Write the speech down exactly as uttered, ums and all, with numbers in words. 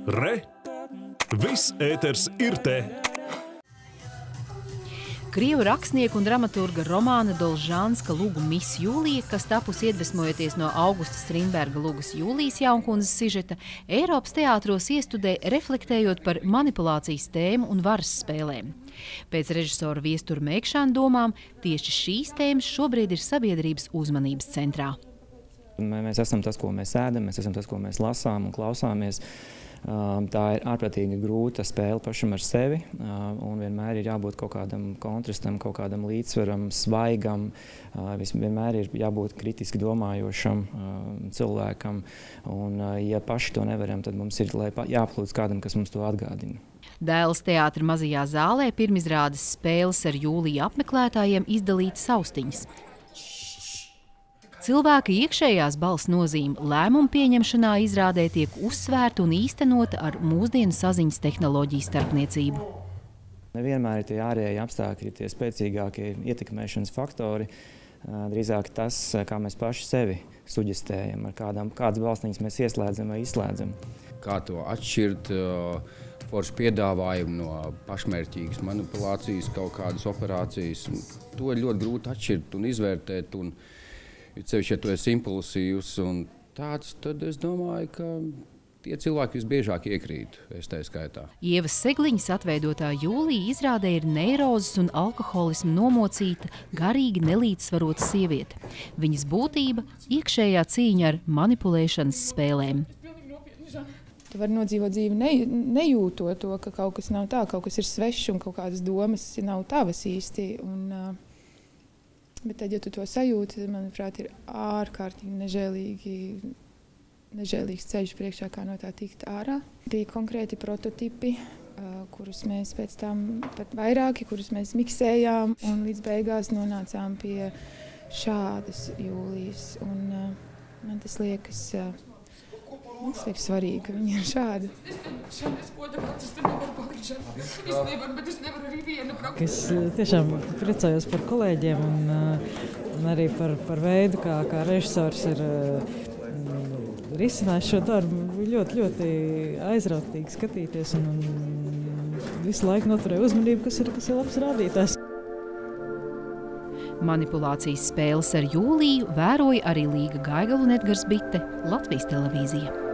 Re! Viss ēters ir te! Krievu rakstnieku un dramaturga Romāna Dolžānska lugu Miss Jūlija, kas tapusi iedvesmojoties no Augusta Strindberga lugas Jūlijas Jaunkundzes sižeta, Eiropas teātros iestudē reflektējot par manipulācijas tēmu un varas spēlēm. Pēc režisora Viestura Mēkšāna domām, tieši šīs tēmas šobrīd ir sabiedrības uzmanības centrā. Mēs esam tas, ko mēs ēdam, mēs esam tas, ko mēs lasām un klausāmies. Tā ir ārprātīgi grūta spēle pašam ar sevi, un vienmēr ir jābūt kaut kādam kontrastam, kaut kādam līdzsvaram, svaigam, vienmēr ir jābūt kritiski domājošam cilvēkam, un ja paši to nevaram, tad mums ir jāplūdz kādam, kas mums to atgādina. Dēles teātra mazajā zālē pirmizrādes spēles ar Jūliju apmeklētājiem izdalīta saustiņas. Cilvēka iekšējās balss nozīme lēmumu pieņemšanā izrādē tiek uzsvērta un īstenota ar mūsdienu saziņas tehnoloģiju starpniecību. Nevienmēr ir tie ārējie apstākļi, tie spēcīgākie ietekmēšanas faktori, drīzāk tas, kā mēs paši sevi suģestējam, ar kādām, kādas balstiņas mēs ieslēdzam vai izslēdzam. Kā to atšķirt foršu piedāvājumu no pašmērķīgas manipulācijas, kaut kādas operācijas, to ir ļoti grūti atšķirt un izvērtēt. Un Cevišķi, ja tu esi impulsīvs un tāds, tad es domāju, ka tie cilvēki visbiežāk iekrīt, es tā skaitā. Ievas Segliņas atveidotā Jūlija izrādē ir neirozes un alkoholismu nomocīta, garīgi nelīdzsvarota sieviete. Viņas būtība – iekšējā cīņa ar manipulēšanas spēlēm. Tu vari nodzīvot dzīvi ne, nejūtot to, ka kaut kas nav tā, kaut kas ir svešs un kaut kādas domas nav tavas īsti. Un, Bet tad, ja tu to sajūti, tad, manuprāt, ir ārkārtīgi nežēlīgi, nežēlīgs ceļš priekšā, kā no tā tikt ārā. Bija konkrēti prototipi, kurus mēs pēc tam pat vairāki, kurus mēs miksējām, un līdz beigās nonācām pie šādas Jūlijas. Un man tas liekas, man tas liekas svarīgi, ka viņi ir šādi. Es tiešām priecājos par kolēģiem un, un arī par, par veidu, kā, kā režisors ir risinājis šo darbu. Ļoti, ļoti aizrautīgi skatīties un, un visu laiku noturēja uzmanību, kas ir, kas ir labs rādītājs. Manipulācijas spēles ar Jūliju vēroja arī Līga Gaigala un Edgars Bitte, Latvijas televīzija.